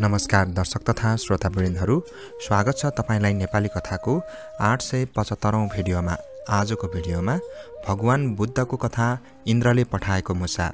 नमस्कार दर्शक तथा श्रोतावृन्दहरू, स्वागत छ तपाईलाई नेपाली कथाको 875औं भिडियोमा। आजको भिडियोमा भगवान बुद्धको कथा इन्द्रले पठाएको मुसा।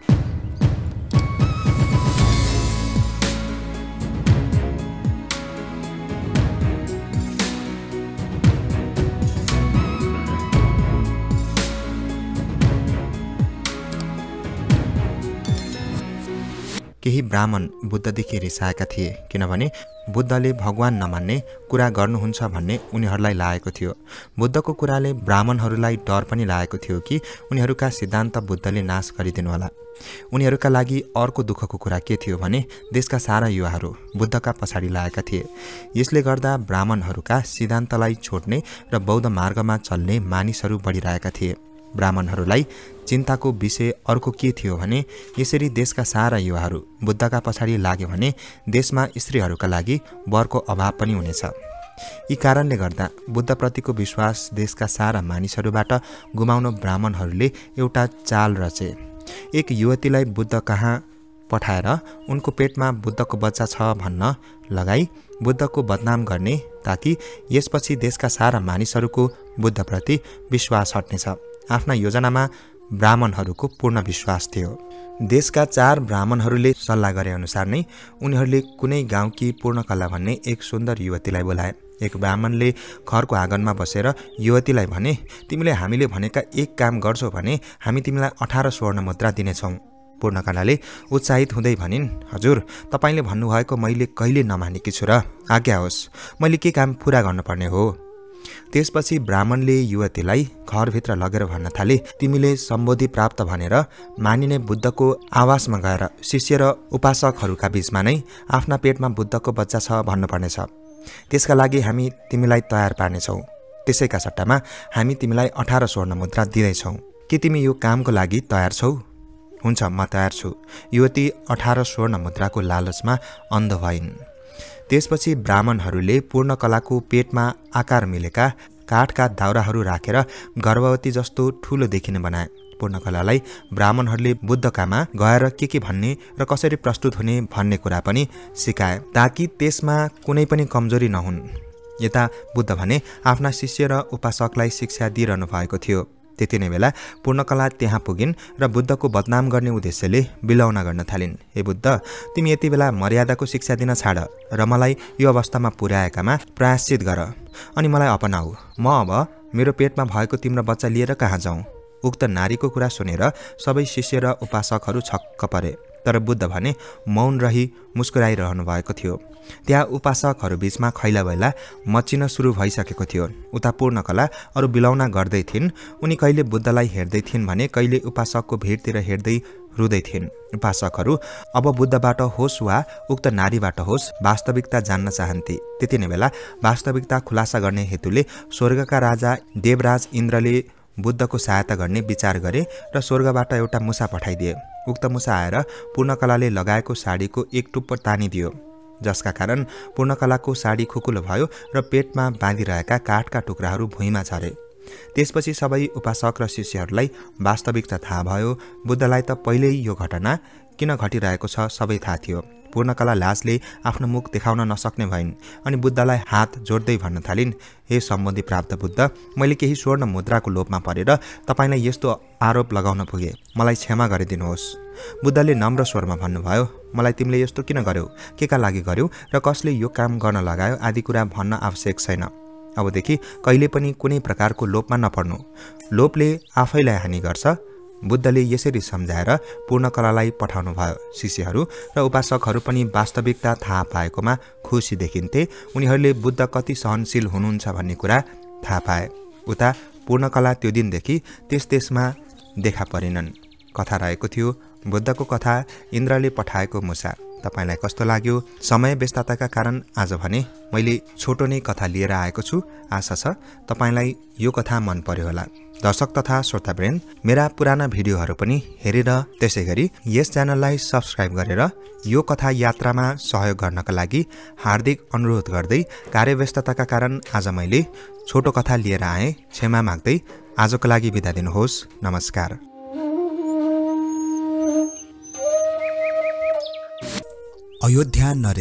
केही ब्राह्मण बुद्धदेखि रिसाएका थिए, किनभने बुद्धले भगवान नमान्ने कुरा गर्नुहुन्छ भन्ने उनीहरूलाई लागेको थियो। बुद्धको कुराले ब्राह्मणहरूलाई डर पनि लागेको थियो कि उनीहरूका सिद्धान्त बुद्धले नाश गरिदिनुहोला। उनीहरूका लागि अर्को दुःखको कुरा के थियो भने देशका सारा युवाहरू बुद्धका पछाडि लागेका थिए। यसले गर्दा ब्राह्मणहरूका सिद्धान्तलाई छोड्ने र बौद्ध मार्गमा चल्ने मानिसहरू बढिरहेका थिए। ब्राह्मणहरूलाई चिन्ताको विषय अर्को के थियो भने यसरी देशका सारा युवाहरू बुद्धका पछाडि लाग्यो भने देशमा स्त्रीहरूका लागि वरको अभाव पनि हुनेछ। यी कारणले गर्दा बुद्धप्रतिको विश्वास देशका सारा मानिसहरूबाट गुमाउन ब्राह्मणहरूले एउटा चाल रचे। एक युवतीलाई बुद्ध कहाँ पठाएर उनको पेटमा बुद्धको बच्चा छ भन्न लगाई बुद्धको बदनाम गर्ने, ताकि यसपछि देशका सारा मानिसहरूको बुद्धप्रति विश्वास हट्नेछ। आफ्ना योजनामा ब्राह्मणहरूको पूर्ण विश्वास थियो। देशका 4 ब्राह्मणहरूले सल्लाह गरे अनुसार नै उनीहरूले कुनै गाउँकी पूर्णकला भन्ने एक सुन्दर युवतीलाई बोलाए। एक ब्राह्मणले घरको आँगनमा बसेर युवतीलाई भने, तिमीले हामीले भनेका एक काम गर्छौ भने हामी तिमीलाई 18 स्वर्ण मुद्रा दिनेछौँ। पूर्णकलाले उत्साहित हुँदै भनिन्, हजुर, तपाईँले भन्नुभएको मैले कहिले नमानेकी छु र आज्ञा होस्, मैले के काम पुरा गर्नुपर्ने हो। त्यसपछि ब्राह्मणले युवतीलाई घरभित्र लगेर भन्न थाले, तिमीले सम्बोधि प्राप्त भनेर मानिने बुद्धको आवासमा गएर शिष्य र उपासकहरूका बीचमा नै आफ्ना पेटमा बुद्धको बच्चा छ भन्नुपर्नेछ। त्यसका लागि हामी तिमीलाई तयार पार्नेछौँ। त्यसैका सट्टामा हामी तिमीलाई 18 स्वर्ण मुद्रा दिँदैछौँ। के तिमी यो कामको लागि तयार छौ? हुन्छ, म तयार छु। युवती 18 स्वर्ण मुद्राको लालचमा अन्ध भइन्। त्यसपछि ब्राह्मणहरूले पूर्णकलाको पेटमा आकार मिलेका काठका दाउराहरू राखेर गर्भवती जस्तो ठूलो देखिने बनाए। पूर्णकलालाई ब्राह्मणहरूले बुद्धकामा गएर के भन्ने र कसरी प्रस्तुत हुने भन्ने कुरा पनि सिकाए, ताकि त्यसमा कुनै पनि कमजोरी नहुन्। यता बुद्ध भने आफ्ना शिष्य र उपासकलाई शिक्षा दिइरहनु भएको थियो। त्यति नै बेला पूर्णकला त्यहाँ पुगिन् र बुद्धको बदनाम गर्ने उद्देश्यले बिलौना गर्न थालिन्। हे बुद्ध, तिमी यति बेला मर्यादाको शिक्षा दिन छाड र मलाई यो अवस्थामा पुर्याएकामा प्रायश्चित गर, अनि मलाई अपनाऊ। म अब मेरो पेटमा भएको तिम्रो बच्चा लिएर कहाँ जाउँ? उक्त नारीको कुरा सुनेर सबै शिष्य र उपासकहरू छक्क परे, तर बुद्ध भने मौन रही मुस्कुराइरहनु भएको थियो। त्यहाँ उपासकहरू बीचमा खैला बैला मचिन सुरु भइसकेको थियो। उता पूर्णकला अरू बिलौना गर्दै थिइन्। उनी कहिले बुद्धलाई हेर्दै थिइन् भने कहिले उपासकको भिडतिर हेर्दै रुँदै थिइन्। उपासकहरू अब बुद्धबाट होस् वा उक्त नारीबाट होस् वास्तविकता जान्न चाहन्थे। त्यति नै बेला वास्तविकता खुलासा गर्ने हेतुले स्वर्गका राजा देवराज इन्द्रले बुद्धको सहायता गर्ने विचार गरे र स्वर्गबाट एउटा मुसा पठाइदिए। उक्त मुसा आएर पूर्णकलाले लगाएको साडीको एक टुप्पो तानिदियो, जसका कारण पूर्णकलाको साडी खुकुलो भयो र पेटमा बाँधिरहेका काठका टुक्राहरू भुइँमा झरे। त्यसपछि सबै उपासक र शिष्यहरूलाई वास्तविकता थाहा भयो। बुद्धलाई त पहिल्यै यो घटना किन घटिरहेको छ सबै थाहा थियो। पूर्णकला लाजले आफ्नो मुख देखाउन नसक्ने भइन् अनि बुद्धलाई हात जोड्दै भन्न थालिन्, हे सम्बन्धी प्राप्त बुद्ध, मैले केही स्वर्ण मुद्राको लोभमा परेर तपाईँलाई यस्तो आरोप लगाउन पुगे, मलाई क्षमा गरिदिनुहोस्। बुद्धले नम्र स्वरमा भन्नुभयो, मलाई तिमीले यस्तो किन गर्यौ, के का लागि गर्यौ र कसले यो काम गर्न लगायो आदि कुरा भन्न आवश्यक छैन। अबदेखि कहिले पनि कुनै प्रकारको लोभमा नपर्नु। लोभले आफैलाई हानि गर्छ। बुद्धले यसरी सम्झाएर पूर्णकलालाई पठाउनु भयो। शिष्यहरू र उपासकहरू पनि वास्तविकता थाहा पाएकोमा खुसी देखिन्थे। उनीहरूले बुद्ध कति सहनशील हुनुहुन्छ भन्ने कुरा थाहा पाए। उता पूर्णकला त्यो दिनदेखि त्यस देशमा देखा परिनन्। कथा रहेको थियो बुद्धको कथा इन्द्रले पठाएको मुसा। तपाईलाई कस्तो लाग्यो? समय व्यस्तताका कारण आज भने मैले छोटो नै कथा लिएर आएको छु। आशा छ तपाईलाई यो कथा मन पर्यो होला। दर्शक तथा श्रोतावृन्द, मेरा पुराना भिडियोहरू पनि हेरेर त्यसैगरी यस च्यानललाई सब्स्क्राइब गरेर यो कथा यात्रामा सहयोग गर्नका लागि हार्दिक अनुरोध गर्दै कार्यव्यस्तताका कारण आज मैले छोटो कथा लिएर आएँ। क्षमा माग्दै आजको लागि बिदा दिनुहोस्। नमस्कार। अयोध्या नरेश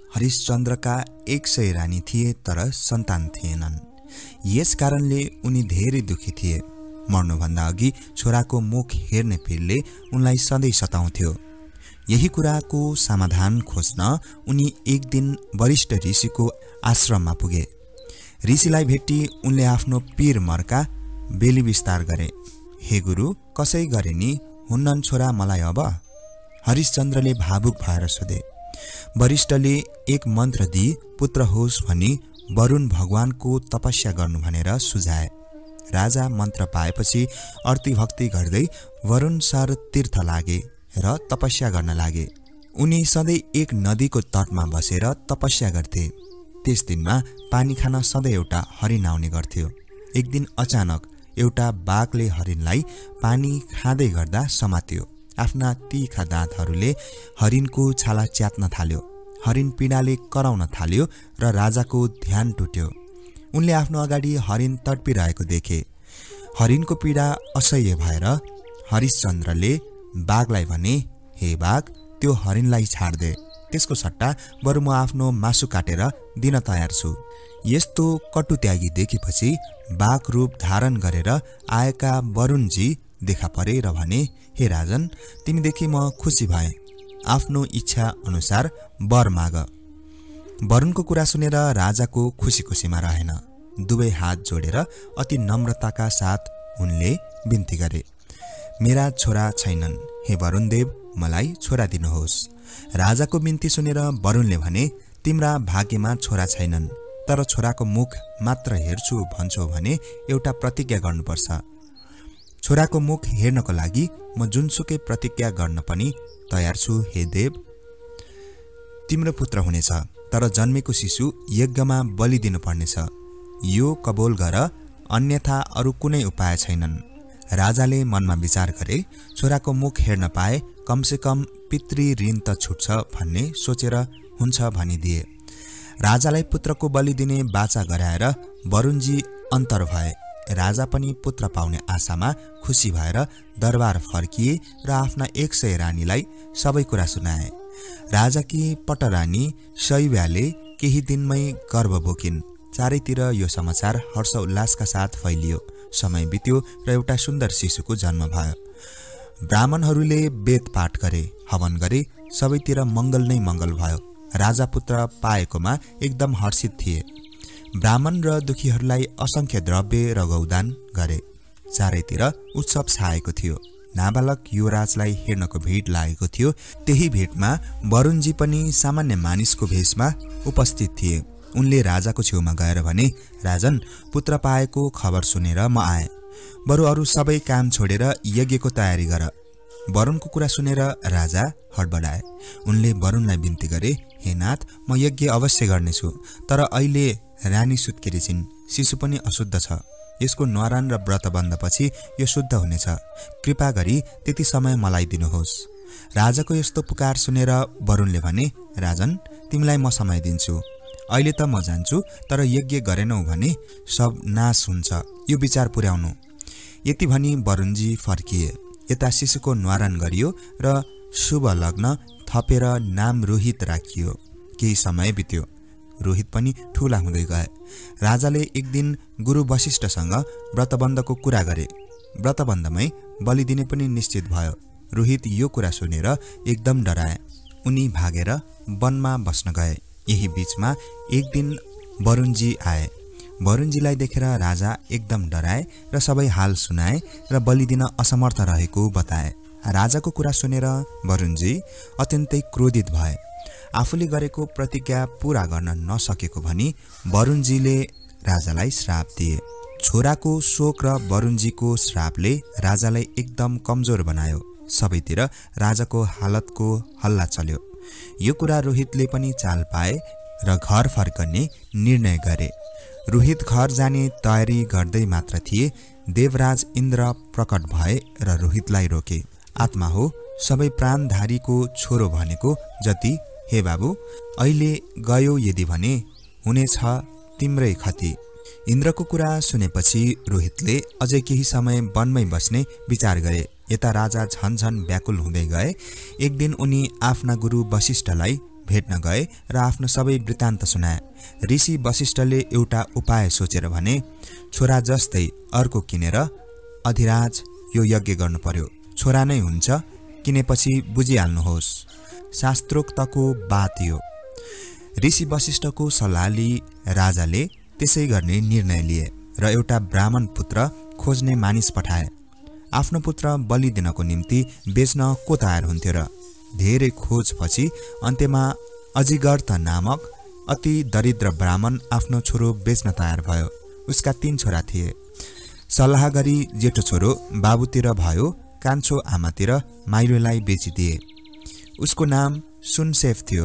हरिश्चन्द्रका 100 रानी थिए तर सन्तान थिएनन्। यस कारणले उनी धेरै दुखी थिए। मर्नुभन्दा अघि छोराको मुख हेर्ने पीडले उनलाई सधैँ सताउँथ्यो। यही कुराको समाधान खोज्न उनी एक दिन वरिष्ठ ऋषिको आश्रममा पुगे। ऋषिलाई भेटी उनले आफ्नो पीर मर्का बेली विस्तार गरे। हे गुरु, कसै गरे नि हुन्नन् छोरा मलाई अब? हरिश्चन्द्रले भावुक भएर सोधे। वरिष्ठले एक मन्त्र दिई पुत्र होस् भनी वरुण भगवानको तपस्या गर्नु भनेर सुझाए। राजा मन्त्र पाएपछि अर्तिभक्ति गर्दै वरुण सर तीर्थ लागे र तपस्या गर्न लागे। उनी सधैँ एक नदीको तटमा बसेर तपस्या गर्थे। त्यस दिनमा पानी खान सधैँ एउटा हरिण आउने गर्थ्यो। एक दिन अचानक एउटा बाघले हरिणलाई पानी खाँदै गर्दा समात्यो। आफ्ना तीखा दाँतहरूले हरिणको छाला च्यात्न थाल्यो। हरिण पीडाले कराउन थाल्यो र राजाको ध्यान टुट्यो। उनले आफ्नो अगाडि हरिण तडपिरहेको देखे। हरिणको पीडा असह्य भएर हरिश्चन्द्रले बाघलाई भने, हे बाघ, त्यो हरिणलाई छाड्दे। त्यसको सट्टा बरु म आफ्नो मासु काटेर दिन तयार छु। यस्तो कटुत्यागी देखेपछि बाघ रूप धारण गरेर आएका वरुणजी देखा परे र भने, हे राजन, तिमीदेखि म खुसी भएँ। आफ्नो इच्छा अनुसार वर माग। वरुणको कुरा सुनेर राजाको खुसी खुसीमा रहेन। दुवै हात जोडेर अति नम्रताका साथ उनले बिन्ती गरे, मेरा छोरा छैनन्, हे वरुणदेव, मलाई छोरा दिनुहोस्। राजाको बिन्ती सुनेर वरुणले भने, तिम्रा भाग्यमा छोरा छैनन्, तर छोराको मुख मात्र हेर्छु भन्छौ भने एउटा प्रतिज्ञा गर्नुपर्छ। छोराको मुख हेर्नको लागि म जुनसुकै प्रतिज्ञा गर्न पनि तयार छु। हे देव, तिम्रो पुत्र हुनेछ, तर जन्मेको शिशु यज्ञमा बलि दिनुपर्नेछ। यो कबोल गर, अन्यथा अरू कुनै उपाय छैनन्। राजाले मनमा विचार गरे, छोराको मुख हेर्न पाए कमसेकम पितृ ऋण त छुट्छ भन्ने सोचेर हुन्छ भनिदिए। राजालाई पुत्रको बलि दिने बाचा गराएर वरुणजी अन्तर भए। राजा पनि पुत्र पाउने आशामा खुसी भएर दरबार फर्किए र आफ्ना 100 रानीलाई सबै कुरा सुनाए। राजाकी पटरानी शैव्याले केही दिनमै गर्भ बोकिन्। चारैतिर यो समाचार हर्ष उल्लासका साथ फैलियो। समय बित्यो र एउटा सुन्दर शिशुको जन्म भयो। ब्राह्मणहरूले वेद पाठ गरे, हवन गरे, सबैतिर मङ्गल नै मङ्गल भयो। राजा पुत्र पाएकोमा एकदम हर्षित थिए। ब्राह्मण र दुखीहरूलाई असंख्य द्रव्य र गौदान गरे। चारैतिर उत्सव छाएको थियो। नाबालक युवराजलाई हेर्नको भिड लागेको थियो। त्यही भिडमा वरुणजी पनि सामान्य मानिसको भेषमा उपस्थित थिए। उनले राजाको छेउमा गएर भने, राजन, पुत्र पाएको खबर सुनेर म आए। बरु अरू सबै काम छोडेर यज्ञको तयारी गर। वरुणको कुरा सुनेर राजा हडबडाए। उनले वरुणलाई बिन्ती गरे, हे नाथ, म यज्ञ अवश्य गर्नेछु, तर अहिले रानी सुत्केरी छिन्, शिशु पनि अशुद्ध छ। यसको न्वारान र व्रतबन्धपछि यो शुद्ध हुनेछ। कृपा गरी त्यति समय मलाई दिनुहोस्। राजाको यस्तो पुकार सुनेर वरुणले भने, राजन, तिमीलाई म समय दिन्छु। अहिले त म जान्छु, तर यज्ञ गरेनौ भने सब नाश हुन्छ, यो विचार पुर्याउनु। यति भनी वरुणजी फर्किए। यता शिशुको न्वारान गरियो र शुभ लग्न थपेर नाम रोहित राखियो। केही समय बित्यो। रोहित पनि ठूला हुँदै गए। राजाले एक दिन गुरु वशिष्ठसँग व्रतबन्धको कुरा गरे। व्रतबन्धमै बलि दिने पनि निश्चित भयो। रोहित यो कुरा सुनेर एकदम डराए। उनी भागेर वनमा बस्न गए। यही बीचमा एक दिन वरुणजी आए। वरुणजीलाई देखेर राजा एकदम डराए र सबै हाल सुनाए र बलि दिन असमर्थ रहेको बताए। राजाको कुरा सुनेर वरुणजी अत्यन्तै क्रोधित भए। आफूले गरेको प्रतिज्ञा पूरा गर्न नसकेको भनी वरुणजीले राजालाई श्राप दिए। छोराको शोक र वरुणजीको श्रापले राजालाई एकदम कमजोर बनायो। सबैतिर राजाको हालतको हल्ला चल्यो। यो कुरा रोहितले पनि चाल पाए र घर फर्कने निर्णय गरे। रोहित घर जाने तयारी गर्दै मात्र थिए, देवराज इन्द्र प्रकट भए र रोहितलाई रोके। आत्मा हो, सबै प्राणधारीको छोरो भनेको जति, हे बाबु, अहिले गयो यदि भने हुनेछ तिम्रै खति। इन्द्रको कुरा सुनेपछि रोहितले अझै केही समय वनमै बस्ने विचार गरे। यता राजा झनझन व्याकुल हुँदै गए। एक दिन उनी आफ्ना गुरु वशिष्ठलाई भेट्न गए र आफ्नो सबै वृत्तान्त सुनाए। ऋषि वशिष्ठले एउटा उपाय सोचेर भने, छोरा जस्तै अर्को किनेर अधिराज यो यज्ञ गर्नु पर्यो। छोरा नै हुन्छ, किनेपछि बुझिहाल्नुहोस्। शास्त्रोक्तको बात यो। ऋषि वशिष्ठको सल्लाह लिई राजाले त्यसै गर्ने निर्णय लिए र एउटा ब्राह्मण पुत्र खोज्ने मानिस पठाए। आफ्नो पुत्र बलि दिनको निम्ति बेच्न को तयार हुन्थ्यो र? धेरै खोजपछि अन्त्यमा अजिगर्थ नामक अति दरिद्र ब्राह्मण आफ्नो छोरो बेच्न तयार भयो। उसका 3 छोरा थिए। सल्लाह गरी जेठो छोरो बाबुतिर भयो, कान्छो आमातिर माइलोलाई बेचिदिए। उसको नाम सुनसेफ थियो।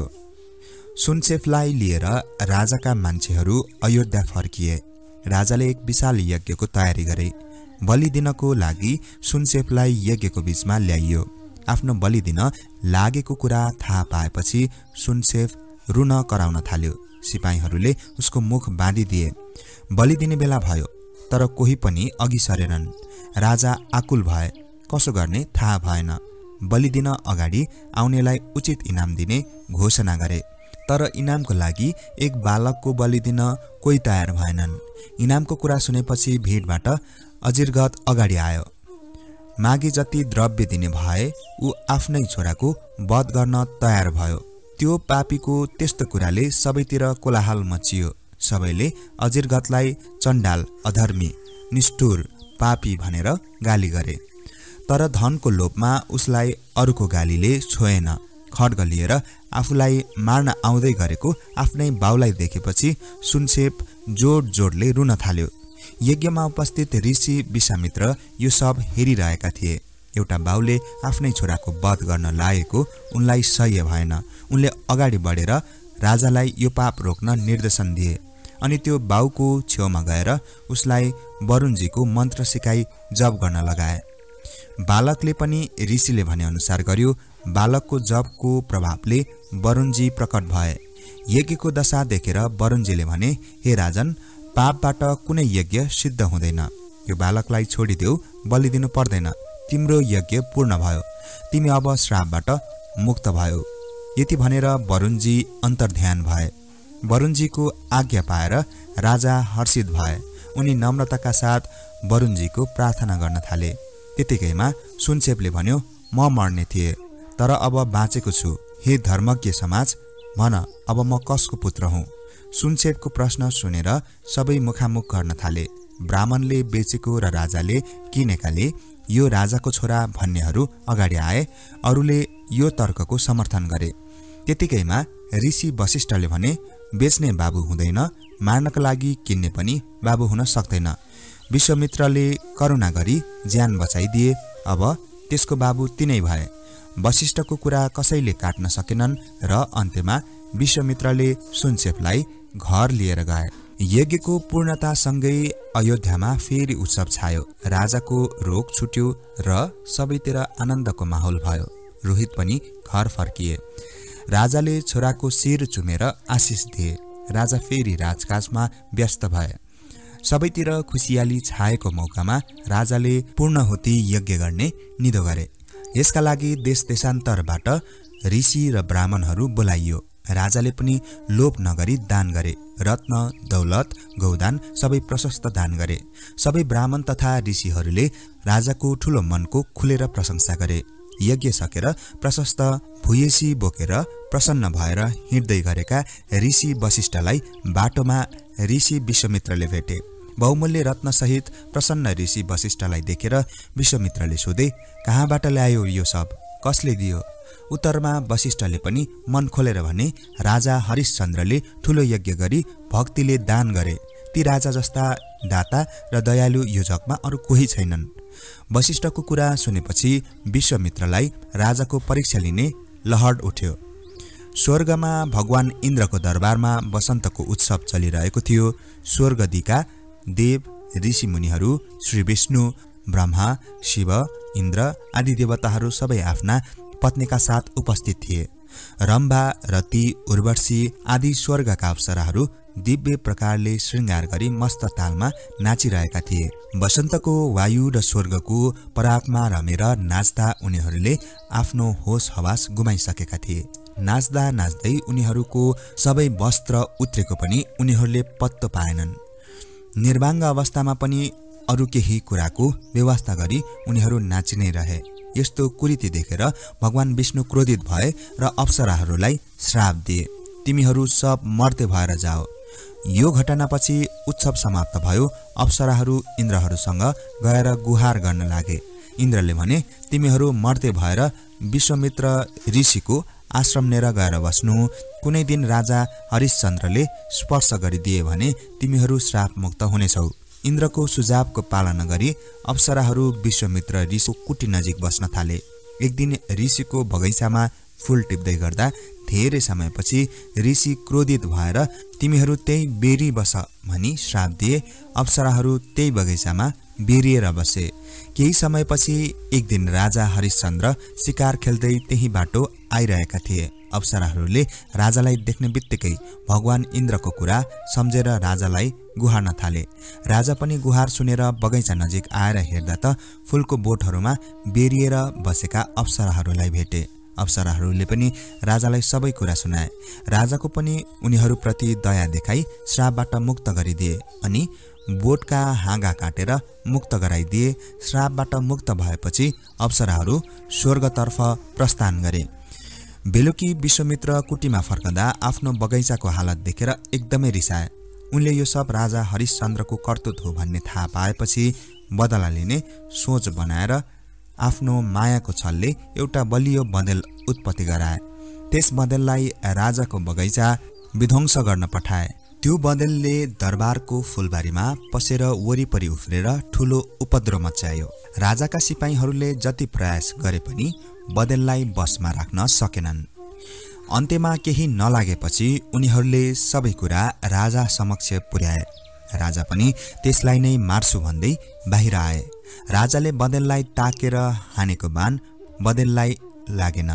सुनसेफलाई लिएर राजाका मान्छेहरू अयोध्या फर्किए। राजाले एक विशाल यज्ञको तयारी गरे। बलि दिनको लागि सुनसेफलाई यज्ञको बीचमा ल्याइयो। आफ्नो बलि दिन लागेको कुरा थाहा पाएपछि सुनसेफ रुन कराउन थाल्यो। सिपाहीहरूले उसको मुख बाँधिदिए। बलि दिने बेला भयो, तर कोही पनि अघि सरेनन्। राजा आकुल भए। कसो गर्ने थाहा भएन। बलि दिन अगाडि आउनेलाई उचित इनाम दिने घोषणा गरे। तर इनामको लागि एक बालकको बलि दिन कोही तयार भएनन्। इनामको कुरा सुनेपछि भिडबाट अजिरगत अगाडि आयो। मागे जति द्रव्य दिने भए ऊ आफ्नै छोराको वध गर्न तयार भयो। त्यो पापीको त्यस्तो कुराले सबैतिर कोलाहल मचियो। सबैले अजिरगतलाई चण्डाल, अधर्मी, निष्ठुर, पापी भनेर गाली गरे। तर धनको लोभमा उसलाई अरूको गालीले छोएन। खड्ग लिएर आफूलाई मार्न आउँदै गरेको आफ्नै बाउलाई देखेपछि सुनसेफ जोड जोडले रुन थाल्यो। यज्ञमा उपस्थित ऋषि विश्वामित्र यो सब हेरिरहेका थिए। एउटा बाउले आफ्नै छोराको वध गर्न लागेको उनलाई सह्य भएन। उनले अगाडि बढेर राजालाई यो पाप रोक्न निर्देशन दिए अनि त्यो बाउको छेउमा गएर उसलाई वरुणजीको मन्त्र सिकाई जप गर्न लगाए। बालकले पनि ऋषिले भने अनुसार गर्यो। बालकको जपको प्रभावले वरुणजी प्रकट भए। यज्ञको दशा देखेर वरुणजीले भने, हे राजन, पापबाट कुनै यज्ञ सिद्ध हुँदैन। यो बालकलाई छोडिदेऊ, बलि दिनु पर्दैन। तिम्रो यज्ञ पूर्ण भयो। तिमी अब श्रापबाट मुक्त भयो। यति भनेर वरुणजी अन्तर्ध्यान भए। वरुणजीको आज्ञा पाएर राजा हर्षित भए। उनी नम्रताका साथ वरुणजीको प्रार्थना गर्न थाले। त्यतिकैमा सुनसेफले भन्यो, म मर्ने थिए, तर अब बाँचेको छु। हे धर्मज्ञ समाज, भन अब म कसको पुत्र हुँ? सुनसेफको प्रश्न सुनेर सबै मुखामुख गर्न थाले। ब्राह्मणले बेचेको र राजाले किनेकाले यो राजाको छोरा भन्नेहरू अगाडि आए। अरूले यो तर्कको समर्थन गरे। त्यतिकैमा ऋषि वशिष्ठले भने, बेच्ने बाबु हुँदैन, मार्नका लागि किन्ने पनि बाबु हुन सक्दैन। विश्वामित्रले करुणा गरी ज्यान बचाइदिए। अब त्यसको बाबु तिनै भए। वशिष्ठको कुरा कसैले काट्न सकेनन् र अन्त्यमा विश्वामित्रले सुनसेफलाई घर लिएर गए। यज्ञको पूर्णतासँगै अयोध्यामा फेरि उत्सव छायो। राजाको रोग छुट्यो र सबैतिर आनन्दको माहौल भयो। रोहित पनि घर फर्किए। राजाले छोराको शिर चुमेर आशिष दिए। राजा फेरि राजकाजमा व्यस्त भए। सबैतिर खुसियाली छाएको मौकामा राजाले पूर्णहुति यज्ञ गर्ने निधो गरे। यसका लागि देश देशान्तरबाट ऋषि र ब्राह्मणहरू बोलाइयो। राजाले पनि लोभ नगरी दान गरे। रत्न, दौलत, गौदान सबै प्रशस्त दान गरे। सबै ब्राह्मण तथा ऋषिहरूले राजाको ठुलो मनको खुलेर प्रशंसा गरे। यज्ञ सकेर प्रशस्त भुयेसी बोकेर प्रसन्न भएर हिँड्दै गरेका ऋषि वशिष्ठलाई बाटोमा ऋषि विश्वामित्रले भेटे। बहुमूल्य रत्नसहित प्रसन्न ऋषि वशिष्ठलाई देखेर विश्वामित्रले सोधे, कहाँबाट ल्यायो यो सब? कसले दियो? उत्तरमा वशिष्ठले पनि मन खोलेर भने, राजा हरिश्चन्द्रले ठुलो यज्ञ गरी भक्तिले दान गरे। ती राजा जस्ता दाता र दयालु यो जगमा अरू कोही छैनन्। वशिष्ठको कुरा सुनेपछि विश्वामित्रलाई राजाको परीक्षा लिने लहर उठ्यो। स्वर्गमा भगवान इन्द्रको दरबारमा वसन्तको उत्सव चलिरहेको थियो। स्वर्गदिका देव, ऋषि मुनिहरू, श्री विष्णु, ब्रह्मा, शिव, इन्द्र आदि देवताहरू सबै आफ्ना पत्नीका साथ उपस्थित थिए। रम्भा, रति, उर्वशी आदि स्वर्गका अप्सराहरू दिव्य प्रकारले श्रृंगार गरी मस्त तालमा नाचिरहेका थिए। वसन्तको वायु र स्वर्गको परागमा रमेर नाच्दा उनीहरूले आफ्नो होस हवास गुमाइसकेका थिए। नाच्दा नाच्दै उनीहरूको सबै वस्त्र उत्रेको पनि उनीहरूले पत्तो पाएनन्। निर्वाङ्ग अवस्थामा पनि अरू केही कुराको व्यवस्था गरी उनीहरू नाचि नै रहे। यस्तो कुरीति देखेर भगवान विष्णु क्रोधित भए र अप्सराहरूलाई श्राप दिए, तिमीहरू सब मर्ते भएर जाओ। यो घटनापछि उत्सव समाप्त भयो। अप्सराहरू इन्द्रहरूसँग गएर गुहार गर्न लागे। इन्द्रले भने, तिमीहरू मर्ते भएर विश्वामित्र ऋषिको आश्रम लिएर गएर बस्नु। कुनै दिन राजा हरिश्चन्द्रले स्पर्श गरिदिए भने तिमीहरू श्रापमुक्त हुनेछौ। इन्द्रको सुझावको पालना गरी अप्सराहरू विश्वामित्र ऋषिको कुटी नजिक बस्न थाले। एक दिन ऋषिको बगैँचामा फूल टिप्दै गर्दा धेरै समयपछि ऋषि क्रोधित भएर तिमीहरू त्यही बेरी बस भनी श्राप दिए। अप्सराहरू त्यही बगैँचामा बेरिएर बसे। केही समयपछि एक दिन राजा हरिश्चन्द्र शिकार खेल्दै त्यही बाटो आइरहेका थिए। अप्सराहरूले राजालाई देख्ने बित्तिकै भगवान इन्द्रको कुरा सम्झेर राजालाई गुहार्न थाले। राजा पनि गुहार सुनेर बगैँचा नजिक आएर हेर्दा त फूलको बोटहरूमा बेरिएर बसेका अप्सराहरूलाई भेटे। अप्सराहरूले पनि राजालाई सबै कुरा सुनाए। राजाको पनि उनीहरूप्रति दया देखाई श्रापबाट मुक्त गरिदिए अनि बोटका हाँगा काटेर मुक्त गराइदिए। श्रापबाट मुक्त भएपछि अप्सराहरू स्वर्गतर्फ प्रस्थान गरे। बेलुकी विश्वामित्र कुटीमा फर्कँदा आफ्नो बगैँचाको हालत देखेर एकदमै रिसाए। उनले यो सब राजा हरिश्चन्द्रको कर्तुत हो भन्ने थाहा पाएपछि बदला लिने सोच बनाएर आफ्नो मायाको छलले एउटा बलियो बँदेल उत्पत्ति गराए। त्यस बँदेललाई राजाको बगैँचा विध्वंस गर्न पठाए। त्यो बँदेलले दरबारको फुलबारीमा पसेर वरिपरि उफ्रेर ठूलो उपद्रव मचायो। राजाका सिपाहीहरूले जति प्रयास गरे पनि बँदेललाई बसमा राख्न सकेनन्। अन्त्यमा केही नलागेपछि उनीहरूले सबै कुरा राजा समक्ष पुर्याए। राजा पनि त्यसलाई नै मार्छु भन्दै बाहिर आए। राजाले बँदेललाई ताकेर हानेको बाण बँदेललाई लागेन।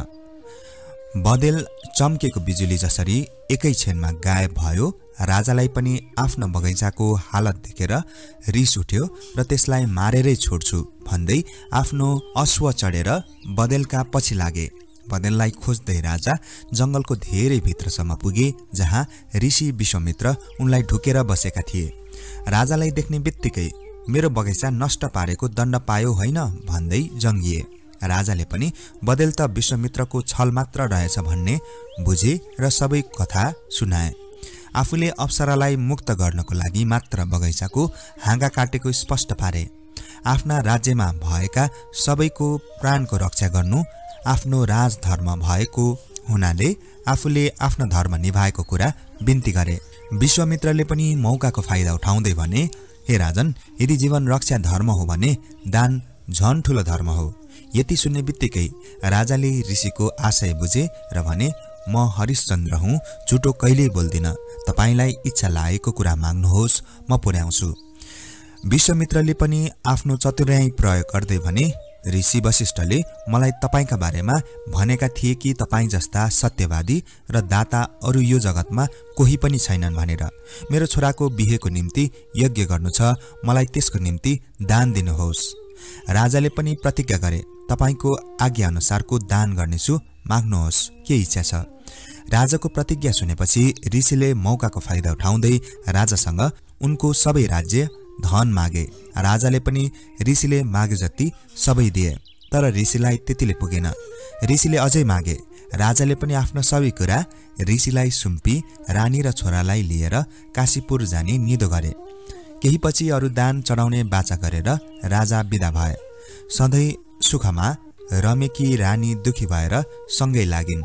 बँदेल चम्केको बिजुली जसरी एकै क्षणमा गायब भयो। राजालाई पनि आफ्नो बगैँचाको हालत देखेर रिस उठ्यो र त्यसलाई मारेरै छोड्छु भन्दै आफ्नो अश्व चढेर बँदेलका पछि लागे। बँदेललाई खोज्दै राजा जंगलको धेरै भित्रसम्म पुगे, जहाँ ऋषि विश्वामित्र उनलाई ढुकेर बसेका थिए। राजालाई देख्ने बित्तिकै मेरो बगैँचा नष्ट पारेको दण्ड पायो होइन भन्दै जङ्गिए। राजाले पनि बँदेल त विश्वामित्रको छल मात्र रहेछ भन्ने बुझे र सबै कथा सुनाए। आफूले अप्सरालाई मुक्त गर्नको लागि मात्र बगैँचाको हाँगा काटेको स्पष्ट पारे। आफ्ना राज्यमा भएका सबैको प्राणको रक्षा गर्नु आफ्नो राजधर्म भएको हुनाले आफूले आफ्नो धर्म निभाएको कुरा बिन्ती गरे। विश्वामित्रले पनि मौकाको फाइदा उठाउँदै भने, हे राजन, यदि जीवन रक्षा धर्म हो भने दान झन ठुलो धर्म हो। यति सुन्ने बित्तिकै राजाले ऋषिको आशय बुझे र भने, म हरिश्चन्द्र हुँ, झुटो कहिल्यै बोल्दिन। तपाईलाई इच्छा लागेको कुरा माग्नुहोस्, म पुर्याउँछु। विश्वामित्रले पनि आफ्नो चतुर्याई प्रयोग गर्दै भने, ऋषि वशिष्ठले मलाई तपाईका बारेमा भनेका थिए कि तपाईँ जस्ता सत्यवादी र दाता अरू यो जगतमा कोही पनि छैनन् भनेर। मेरो छोराको बिहेको निम्ति यज्ञ गर्नु छ, मलाई त्यसको निम्ति दान दिनुहोस्। राजाले पनि प्रतिज्ञा गरे, तपाईको आज्ञा अनुसारको दान गर्नेछु, माग्नुहोस्, के इच्छा छ। राजाको प्रतिज्ञा सुनेपछि ऋषिले मौकाको फाइदा उठाउँदै राजासँग उनको सबै राज्य धन मागे। राजाले पनि ऋषिले मागे जति सबै दिए, तर ऋषिलाई त्यतिले पुगेन। ऋषिले अझै मागे। राजाले पनि आफ्नो सबै कुरा ऋषिलाई सुम्पी रानी र छोरालाई लिएर काशीपुर जाने निधो गरे। केही पछि अरू दान चढाउने बाचा गरेर राजा बिदा भए। सधैँ सुखमा रमेकी रानी दुखी भएर सँगै लागिन्।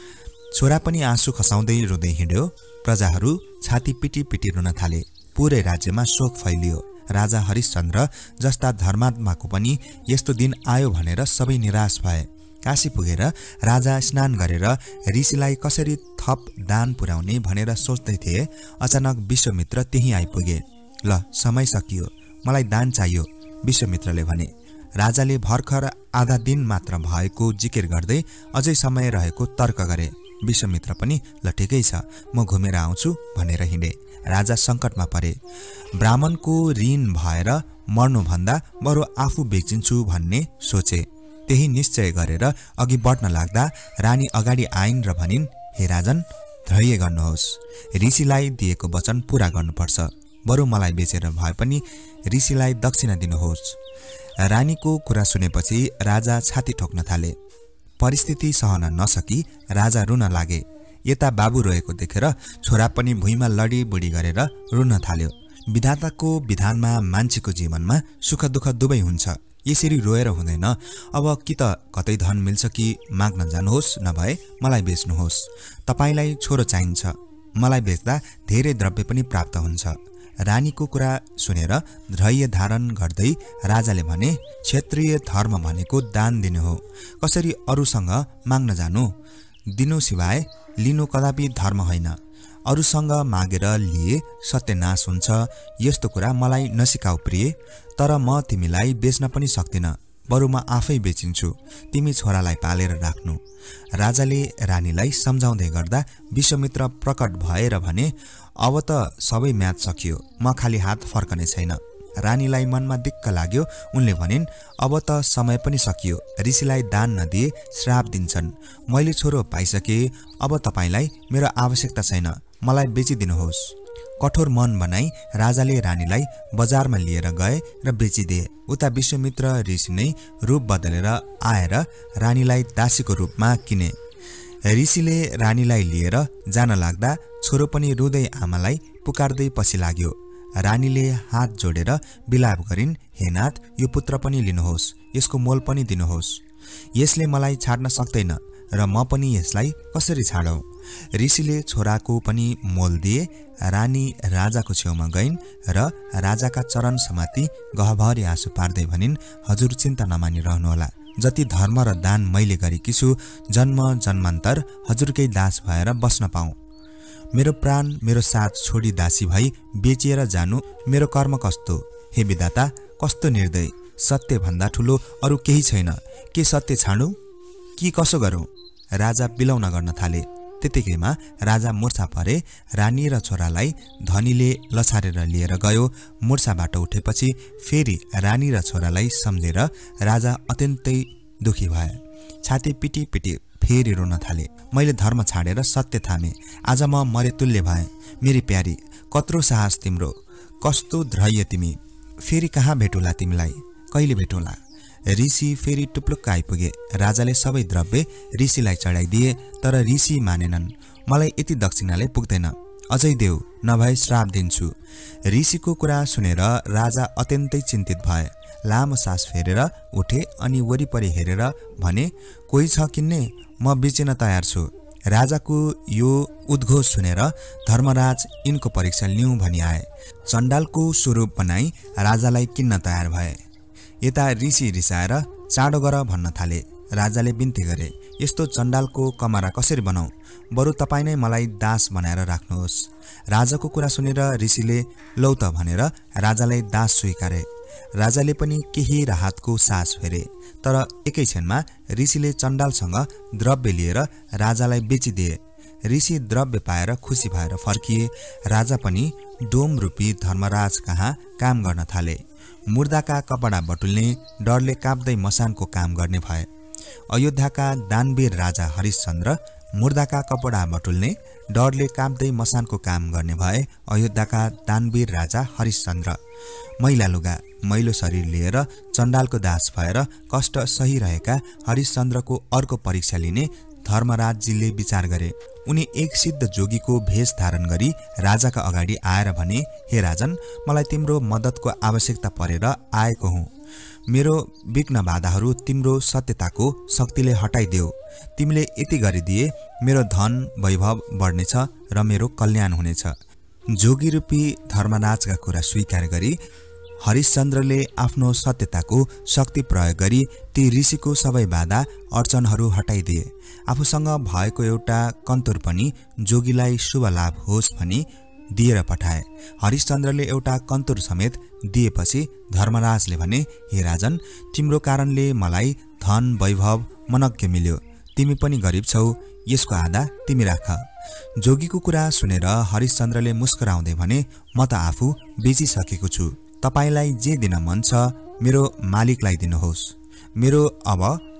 छोरा पनि आँसु खसाउँदै रुँदै हिँड्यो। प्रजाहरू छाती पिटी पिटी रुन थाले। पूरै राज्यमा शोक फैलियो। राजा हरिश्चन्द्र जस्ता धर्मात्माको पनि यस्तो दिन आयो भनेर सबै निराश भए। काशी पुगेर राजा स्नान गरेर ऋषिलाई कसरी थप दान पुर्याउने भनेर सोच्दै थिए। अचानक विश्वामित्र त्यही आइपुगे। ल, समय सकियो, मलाई दान चाहियो, विश्वामित्रले भने। राजाले भर्खर आधा दिन मात्र भएको जिकिर गर्दै अझै समय रहेको तर्क गरे। विश्वामित्र पनि ल ठिकै छ, म घुमेर आउँछु भनेर हिँडे। राजा सङ्कटमा परे। ब्राह्मणको ऋण भएर मर्नुभन्दा बरु आफू बेचिन्छु भन्ने सोचे। त्यही निश्चय गरेर अघि बढ्न लाग्दा रानी अगाडि आइन् र भनिन्, हे राजन, धैर्य गर्नुहोस्। ऋषिलाई दिएको वचन पूरा गर्नुपर्छ। बरु मलाई बेचेर भए पनि ऋषिलाई दक्षिणा दिनुहोस्। रानीको कुरा सुनेपछि राजा छाती ठोक्न थाले। परिस्थिति सहन नसकी राजा रुन लागे। यता बाबु रोएको देखेर छोरा पनि भुइँमा लडीबुडी गरेर रुन थाल्यो। विधाताको विधानमा मान्छेको जीवनमा सुख दुःख दुवै हुन्छ। यसरी रोएर हुँदैन। अब कि त कतै धन मिल्छ कि माग्न जानुहोस्, नभए मलाई बेच्नुहोस्। तपाईलाई छोरो चाहिन्छ। मलाई बेच्दा धेरै द्रव्य पनि प्राप्त हुन्छ। रानीको कुरा सुनेर धैर्य धारण गर्दै राजाले भने, क्षत्रिय धर्म भनेको दान दिनु हो। कसरी अरूसँग माग्न जानु? दिनु सिवाय लिनु कदापि धर्म होइन। अरूसँग मागेर लिए सत्यनाश हुन्छ। यस्तो कुरा मलाई नसिकाऊ प्रिय। तर म तिमीलाई बेच्न पनि सक्दिन। बरु म आफै बेचिन्छु। तिमी छोरालाई पालेर राख्नु। राजाले रानीलाई सम्झाउँदै गर्दा विश्वामित्र प्रकट भएर भने, अब त सबै म्याच सकियो। म खाली हात फर्कने छैन। रानीलाई मनमा दिक्क लाग्यो। उनले भनिन्, अब त समय पनि सकियो। ऋषिलाई दान नदिए श्राप दिन्छन्। मैले छोरो पाइसके। अब तपाईलाई मेरो आवश्यकता छैन। मलाई बेचिदिनुहोस्। कठोर मन बनाई राजाले रानीलाई बजारमा लिएर गए र बेचिदिए। उता विश्वामित्र ऋषि नै रूप बदलेर आएर रानीलाई दासीको रूपमा किने। ऋषिले रानीलाई लिएर जान लाग्दा छोरो पनि रुँदै आमालाई पुकार्दै पछि लाग्यो। रानीले हात जोडेर बिलाप गरिन्, हे नाथ, यो पुत्र पनि लिनुहोस्। यसको मोल पनि दिनुहोस्। यसले मलाई छाड्न सक्दैन र म पनि यसलाई कसरी छाडौं? ऋषिले छोराको पनि मोल दिए। रानी राजाको छेउमा गइन् र राजाका चरण समाती गहभरि आँसु पार्दै भनिन्, हजुर चिन्ता नमानिरहनुहोला। जति धर्म र दान मैले गरेकी छु, जन्म जन्मान्तर हजुरकै दास भएर बस्न पाऊँ। मेरो प्राण मेरो साथ छोडी दासी भई बेचिएर जानु मेरो कर्म कस्तो? हे विधाता, कस्तो निर्दय! सत्य भन्दा ठुलो अरू केही छैन। के सत्य छाडौं कि कसो गरौं? राजा बिलौना गर्न थाले। त्यतिकैमा राजा मूर्छा परे। रानी र छोरालाई धनीले लछारेर लिएर गयो। मूर्छाबाट उठेपछि फेरि रानी र छोरालाई सम्झेर राजा अत्यन्तै दुखी भए। छाती पिटी पिटी फेरि रोन थाले। मैले धर्म छाडेर सत्य थामे। आज म मरेतुल्य भए। मेरी प्यारी, कत्रो साहस तिम्रो, कस्तो धैर्य तिमी। फेरि कहाँ भेटौला तिमीलाई? कहिले भेटौला? ऋषि फेरि टुप्लुक्क आइपुगे। राजाले सबै द्रव्य ऋषिलाई चढाइदिए। तर ऋषि मानेनन्। मलाई यति दक्षिणाले पुग्दैन, अझै देऊ, नभए श्राप दिन्छु। ऋषिको कुरा सुनेर राजा अत्यन्तै चिन्तित भए। लामो सास फेरेर उठे अनि वरिपरि हेरेर भने, कोही छ किन्ने? म बेचिन तयार छु। राजाको यो उद्घोष सुनेर धर्मराज यिनको परीक्षा लिउँ भनी आए। चण्डालको स्वरूप बनाई राजालाई किन्न तयार भए। यता ऋषि रिसाएर चाँडो गर भन्न थाले। राजाले बिन्ती गरे, यस्तो चण्डालको कमरा कसरी बनाऊ? बरु तपाईँ नै मलाई दास बनाएर राख्नुहोस्। राजाको कुरा सुनेर ऋषिले लौ त भनेर राजालाई दास स्वीकारे। राजाले पनि केही राहतको सास फेरे। तर एकै क्षणमा ऋषिले चण्डालसँग द्रव्य लिएर राजालाई बेचिदिए। ऋषि द्रव्य पाएर खुसी भएर फर्किए। राजा पनि डोम रूपी धर्मराज कहाँ काम गर्न थाले। मुर्दाका कपडा बटुल्ने, डरले काप्दै मसानको काम गर्ने भए। अयोध्याका दानवीर राजा हरिश्चन्द्र मुर्दाका कपडा बटुल्ने, डरले काप्दै मसानको काम गर्ने भए। अयोध्याका दानवीर राजा हरिश्चन्द्र मैला लुगा, मैलो शरीर लिएर चण्डालको दास भएर कष्ट सहिरहेका हरिश्चन्द्रको अर्को परीक्षा लिने धर्मराजजीले विचार गरे। उनी एक सिद्ध जोगीको भेष धारण गरी राजाका अगाडि आएर भने, हे राजन, मलाई तिम्रो मद्दतको आवश्यकता परेर आएको हुँ। मेरो विघ्न बाधाहरू तिम्रो सत्यताको शक्तिले हटाइदेऊ। तिमीले यति गरिदिए मेरो धन वैभव बढ्नेछ र मेरो कल्याण हुनेछ। जोगी रूपी धर्मराजका कुरा स्वीकार गरी हरिश्चन्द्रले आफ्नो सत्यताको शक्ति प्रयोग गरी ती ऋषिको सबै बाधा अडचनहरू हटाइदिए। आफूसँग भएको एउटा कन्तुर पनि जोगीलाई शुभ लाभ होस् भनी दिएर पठाए। हरिश्चन्द्रले एउटा कन्तुर समेत दिएपछि धर्मराजले भने, हे राजन, तिम्रो कारणले मलाई धन वैभव मनज्ञ मिल्यो। तिमी पनि गरिब छौ, यसको आधा तिमी राख। जोगीको कुरा सुनेर हरिश्चन्द्रले मुस्कुराउँदै भने, म त आफू बेचिसकेको छु। तपाईलाई जे दिन मन छ मेरो मालिकलाई दिनुहोस्। मेरो अब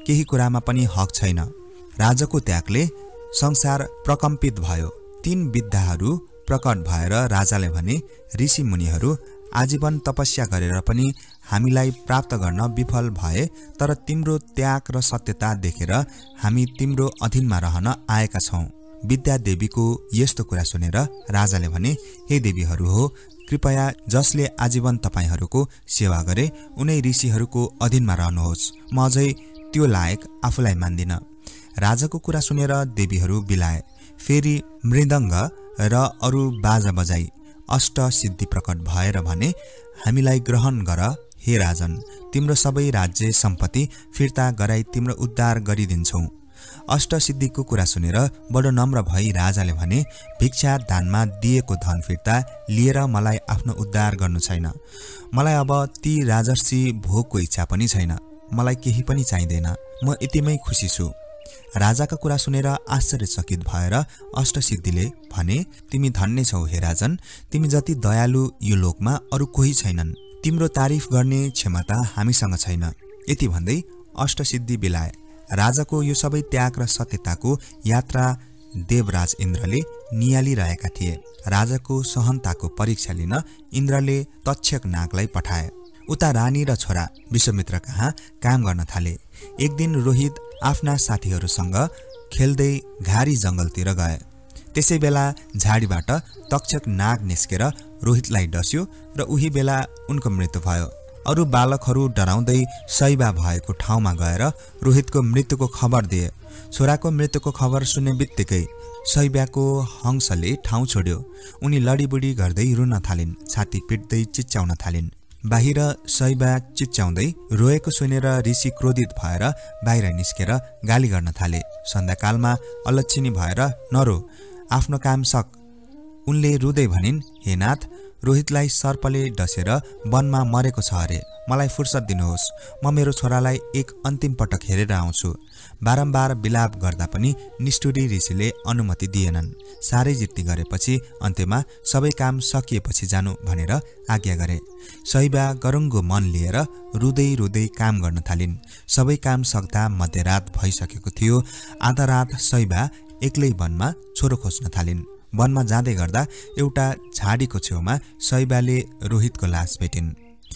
केही कुरामा पनि हक छैन। राजाको त्यागले संसार प्रकम्पित भयो। 3 विद्याहरू प्रकट भएर राजाले भने, ऋषि मुनिहरू आजीवन तपस्या गरेर पनि हामीलाई प्राप्त गर्न विफल भए, तर तिम्रो त्याग र सत्यता देखेर हामी तिम्रो अधीनमा रहन आएका छौं। विद्या देवीको यस्तो कुरा सुनेर राजाले भने, हे देवीहरू हो, कृपया जसले आजीवन तपाईहरूको सेवा गरे उनै ऋषिहरूको अधीनमा रहनुहोस्। म अझै त्यो लायक आफूलाई मान्दिन। राजाको कुरा सुनेर देवीहरू बिलाए। फेरि मृदङ्ग र अरू बाजा बजाई अष्ट सिद्धि प्रकट भएर भने, हामीलाई ग्रहण गर हे राजन, तिम्रो सबै राज्य सम्पत्ति फिर्ता गराई तिम्रो उद्धार गरिदिन्छौं। अष्ट सिद्धिको कुरा सुनेर बडो नम्र भई राजाले भने, भिक्षा दानमा दिएको धन फिर्ता लिएर मलाई आफ्नो उद्धार गर्नु छैन। मलाई अब ती राजर्षि भोगको इच्छा पनि छैन। मलाई केही पनि चाहिँदैन। म यतिमै खुसी छु। राजाका कुरा सुनेर आश्चर्यचकित भएर अष्टसिद्धिले भने, तिमी धन्य छौ हे राजन, तिमी जति दयालु यो लोकमा अरू कोही छैनन्। तिम्रो तारिफ गर्ने क्षमता हामीसँग छैन। यति भन्दै अष्टसिद्धि बिलाए। राजाको यो सबै त्याग र सत्यताको यात्रा देवराज इन्द्रले नियालिरहेका थिए। राजाको सहनताको परीक्षा लिन इन्द्रले तक्षक नागलाई पठाए। उता रानी र छोरा विश्वामित्र कहाँ काम गर्न थाले। एक दिन रोहित आफ्ना साथीहरूसँग खेल्दै घारी जंगलतिर गए। त्यसै बेला झाडीबाट तक्षक नाग निस्केर रोहितलाई डस्यो र उही बेला उनको मृत्यु भयो। अरू बालकहरू डराउँदै शैबा भएको ठाउँमा गएर रोहितको मृत्युको खबर दिए। छोराको मृत्युको खबर सुन्ने बित्तिकै शैबाको हंसले ठाउँ छोड्यो। उनी लडीबुडी गर्दै रुन थालिन्, छाती पिट्दै चिच्याउन थालिन्। बाहिर शैबा चिच्याउँदै रोएको सुनेर ऋषि क्रोधित भएर बाहिर निस्केर गाली गर्न थाले। सन्ध्याकालमा अलक्षिणी भएर नरो, आफ्नो काम सक। उनले रुँदै भनिन्, हे नाथ, रोहितलाई सर्पले डसेर वनमा मरेको छ अरे। मलाई फुर्सद दिनुहोस्। म मेरो छोरालाई एक अन्तिम पटक हेरेर आउँछु। बारम्बार बिलाप गर्दा पनि निष्ठुरी ऋषिले अनुमति दिएनन्। साह्रै जिद्दी गरेपछि अन्त्यमा सबै काम सकिएपछि जानु भनेर आज्ञा गरे। शैबा गरुङ्गो मन लिएर रुँदै रुँदै काम गर्न थालिन्। सबै काम सक्दा मध्यरात भइसकेको थियो। आधा रात शैबा एक्लै वनमा छोरो खोज्न थालिन्। वनमा जाँदै गर्दा एउटा झाडीको छेउमा शैबाले रोहितको लास भेटिन्।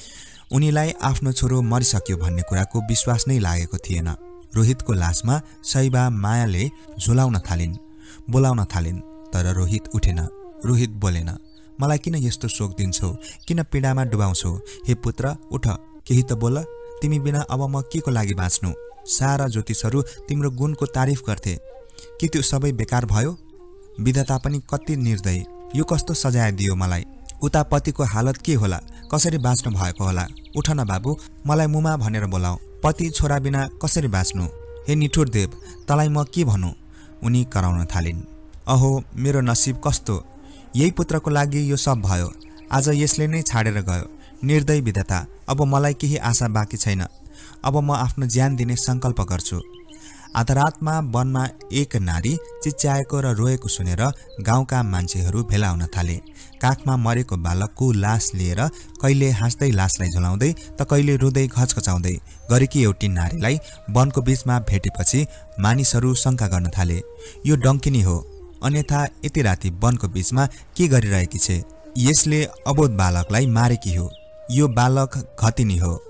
उनीलाई आफ्नो छोरो मरिसक्यो भन्ने कुराको विश्वास नै लागेको थिएन। रोहितको लासमा शैबा मायाले झुलाउन थालिन्, बोलाउन थालिन्, तर रोहित उठेन। रोहित बोलेन। मलाई किन यस्तो शोक दिन्छौ? किन पीडामा डुबाउँछौ? हे पुत्र, उठ, केही त बोल। तिमी बिना अब म के को लागि बाँच्नु? सारा ज्योतिषहरू तिम्रो गुणको तारिफ गर्थे। के त्यो सबै बेकार भयो? विधाता पनि कति निर्दयी। यो कस्तो सजाय दियो मलाई। उता पतिको हालत के होला? कसरी बाँच्नु भएको होला? उठ न बाबु, मलाई मुमा भनेर बोलाऊ। पति छोरा बिना कसरी बाँच्नु? हे निठुर देव, तलाई म के भनौँ? उनी कराउन थालिन्। अहो, मेरो नसिब कस्तो! यही पुत्रको लागि यो सब भयो। आज यसले नै छाडेर गयो। निर्दयी विधाता, अब मलाई केही आशा बाँकी छैन। अब म आफ्नो ज्यान दिने संकल्प गर्छु। आधा रातमा वनमा एक नारी चिच्याएको र रोएको सुनेर गाउँका मान्छेहरू भेला हुन थाले। काखमा मरेको बालकको लास लिएर कहिले हाँस्दै लासलाई झुलाउँदै त कहिले रुँदै घचघचाउँदै गरेकी एउटी नारीलाई वनको बीचमा भेटेपछि मानिसहरू शंका गर्न थाले। यो डङ्किनी हो, अन्यथा यति राति वनको बीचमा के गरिरहेकी छे? यसले अबोध बालकलाई मारेकी हो। यो बालक घतिनी हो।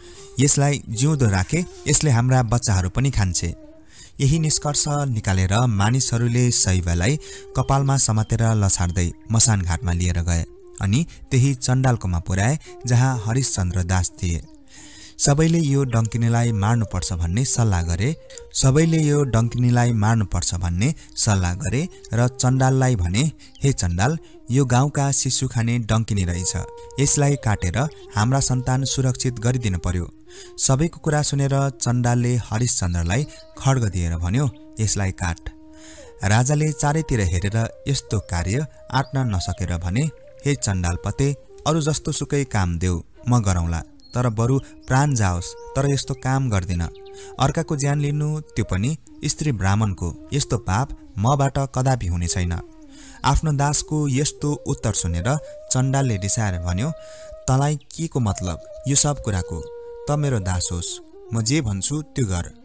यसलाई जिउँदो राखे यसले हाम्रा बच्चाहरू पनि खान्छे। यही निष्कर्ष निकालेर मानिसहरूले शैबालाई कपालमा समातेर लछाड्दै मसान घाटमा लिएर गए अनि त्यही चण्डालकोमा पुर्याए जहाँ हरिश्चन्द्र दास थिए। सबैले यो डङ्किनीलाई मार्नुपर्छ भन्ने सल्लाह गरे र चण्डाललाई भने, हे चण्डाल, यो गाउँका शिशु खाने डङ्किनी रहेछ। यसलाई काटेर हाम्रा सन्तान सुरक्षित गरिदिनु पर्यो। सबैको कुरा सुनेर चण्डालले हरिश्चन्द्रलाई खड्ग दिएर भन्यो, यसलाई काट। राजाले चारैतिर हेरेर यस्तो कार्य आट्न नसकेर भने, हे चण्डाल पते, अरू जस्तो सुकै काम देऊ, म गरौँला, तर बरु प्राण जाओस्, तर यस्तो काम गर्दिन। अर्काको ज्यान लिनु, त्यो पनि स्त्री ब्राह्मणको, यस्तो पाप मबाट कदापि हुने छैन। आफ्नो दासको यस्तो उत्तर सुनेर चण्डालले रिसाएर भन्यो, तँलाई के को मतलब यो सब कुराको? त मेरो दास होस्, म जे भन्छु त्यो गर।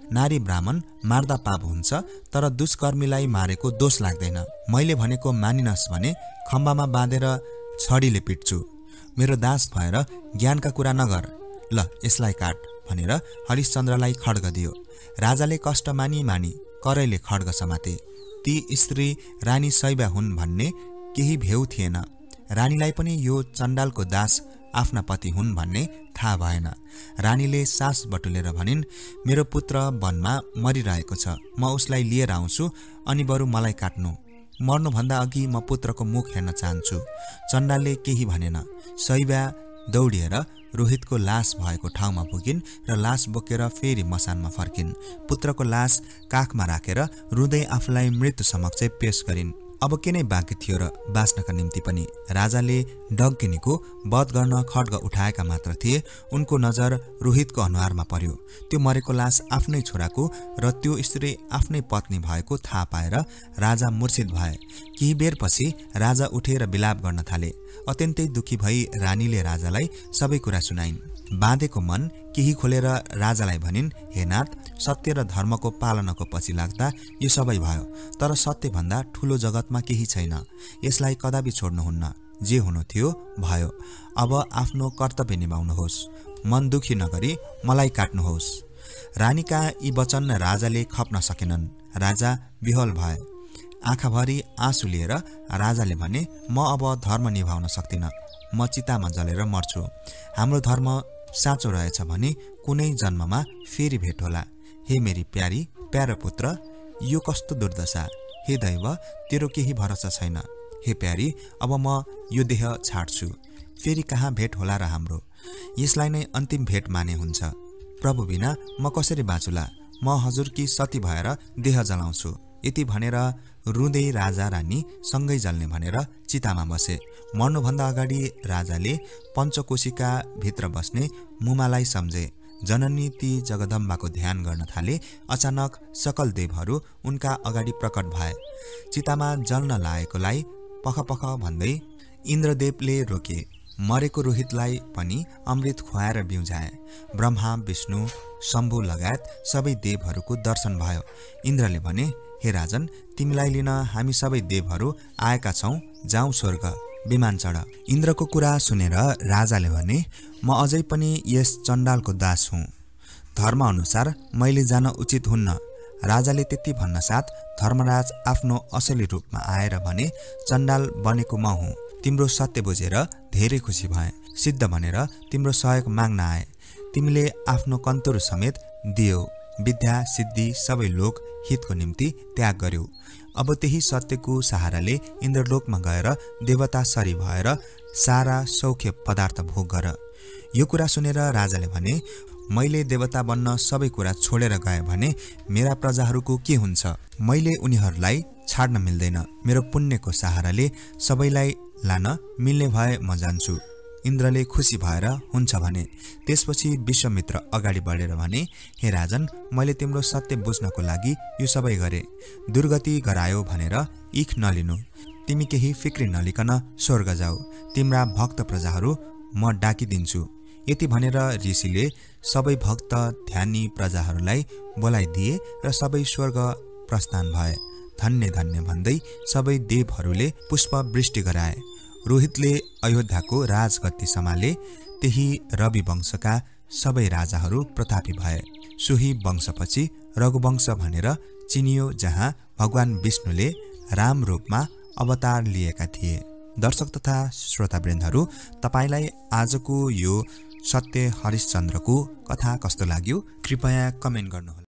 नारी ब्राह्मण मार्दा पाप हुन्छ, तर दुष्कर्मीलाई मारेको दोष लाग्दैन। मैले भनेको मानिनस् भने खम्बामा बाँधेर छडीले पिट्छु। मेरो दास भएर ज्ञानका कुरा नगर, ल यसलाई काट भनेर हरिश्चन्द्रलाई खड्ग दियो। राजाले कष्ट मानी करैले खड्ग समाते। ती स्त्री रानी शैब्या हुन् भन्ने केही भेउ थिएन। रानीलाई पनि यो चण्डालको दास आफ्ना पति हुन् भन्ने थाहा भएन। रानीले सास बटुलेर भनिन्, मेरो पुत्र वनमा मरिरहेको छ, म उसलाई लिएर आउँछु, अनि बरु मलाई काट्नु। मर्नुभन्दा अघि म पुत्रको मुख हेर्न चाहन्छु। चण्डालले केही भनेन। शैब्या दौडिएर रोहितको लास भएको ठाउँमा पुगिन् र लास बोकेर फेरि मसानमा फर्किन्। पुत्रको लास काखमा राखेर रुँदै आफूलाई मृत्यु समक्ष पेश गरिन्। अब के नै बाँकी थियो र बाँच्नका निम्ति पनि। राजाले डग्गिनीको वध गर्न खड्ग उठाएका मात्र थिए। उनको नजर रोहितको अनुहारमा पर्यो। त्यो मरेको लास आफ्नै छोराको र त्यो स्त्री आफ्नै पत्नी भएको थाहा पाएर राजा मूर्छित भए। केही बेरपछि राजा उठेर विलाप गर्न थाले। अत्यन्तै दुखी भई रानीले राजालाई सबै कुरा सुनाइन्। बाँधेको मन केही खोलेर राजालाई भनिन्, हे नाथ, सत्य र धर्मको पालनको पछि लाग्दा यो सबै भयो, तर सत्यभन्दा ठूलो जगतमा केही छैन। यसलाई कदापि छोड्नुहुन्न। जे हुनु थियो भयो। अब आफ्नो कर्तव्य निभाउनुहोस्। मन दुखी नगरी मलाई काट्नुहोस्। रानीका यी वचन राजाले खप्न सकेनन्। राजा विह्वल भए। आँखाभरि आँसु लिएर राजाले भने, म अब धर्म निभाउन सक्दिनँ। म चितामा जलेर मर्छु। हाम्रो धर्म साँचो रहेछ भने कुनै जन्ममा फेरि भेट होला। हे मेरी प्यारो पुत्र, यो कस्तो दुर्दशा। हे दैव, तेरो केही भरोसा छैन। हे प्यारी, अब म यो देह छाड्छु। फेरि कहाँ भेट होला र हाम्रो। यसलाई नै अन्तिम भेट माने हुन्छ। प्रभु बिना म कसरी बाँचुला। म हजुरकी सती भएर देह जलाउँछु। यति भनेर रुँदै राजा रानी सँगै जल्ने भनेर चितामा बसे। मर्नुभन्दा अगाडि राजाले पञ्चकोशिका भित्र बस्ने मुमालाई सम्झे। जननी ती जगदम्बाको ध्यान गर्न थाले। अचानक सकल देवहरू उनका अगाडि प्रकट भए। चितामा जल्न लागेकोलाई पख भन्दै इन्द्रदेवले रोके। मरेको रोहितलाई पनि अमृत खुवाएर बिउजाए। ब्रह्मा, विष्णु, शम्भु लगायत सबै देवहरूको दर्शन भयो। इन्द्रले भने, हे राजन, तिमीलाई लिन हामी सबै देवहरू आएका छौं, जाउँ स्वर्ग, विमान चढ। इन्द्रको कुरा सुनेर राजाले भने, म अझै पनि यस चण्डालको दास हुँ। धर्म अनुसार मैले जान उचित हुन्न। राजाले त्यति भन्न साथ धर्मराज आफ्नो असली रूपमा आएर भने, चण्डाल बनेको म हुँ। तिम्रो सत्य बुझेर धेरै खुसी भए। सिद्ध भनेर तिम्रो सहयोग माग्न आए। तिमीले आफ्नो कन्तुर समेत दियौ। विद्या सिद्धि सबै लोक हितको निम्ति त्याग गर्यौ। अब त्यही सत्यको सहाराले इन्द्रलोकमा गएर देवता सरी भएर सारा सौख्य पदार्थ भोग गर। यो कुरा सुनेर राजाले भने, मैले देवता बन्न सबै कुरा छोडेर गए भने मेरा प्रजाहरूको के हुन्छ। मैले उनीहरूलाई छाड्न मिल्दैन। मेरो पुण्यको सहाराले सबैलाई लान मिल्ने भए म जान्छु। इन्द्रले खुसी भएर हुन्छ भने। त्यसपछि विश्वामित्र अगाडि बढेर भने, हे राजन, मैले तिम्रो सत्य बुझ्नको लागि यो सबै गरे। दुर्गति गरायो भनेर इख नलिनु। तिमी केही फिक्री नलिकन स्वर्ग जाऊ। तिम्रा भक्त प्रजाहरू म डाकिदिन्छु। यति भनेर ऋषिले सबै भक्त ध्यानी प्रजाहरूलाई बोलाइदिए र सबै स्वर्ग प्रस्थान भए। धन्य धन्य भन्दै सबै देवहरूले पुष्प वृष्टि गराए। रोहितले अयोध्याको राजगद्दी सम्हाले। त्यही रवि वंशका सबै राजाहरू प्रतापी भए। सोही वंशपछि रघुवंश भनेर चिनियो, जहाँ भगवान विष्णुले राम रूपमा अवतार लिएका थिए। दर्शक तथा श्रोतावृन्दहरू, तपाईलाई आजको यो सत्य हरिश्चन्द्रको कथा कस्तो लाग्यो कृपया कमेन्ट गर्नुहोला।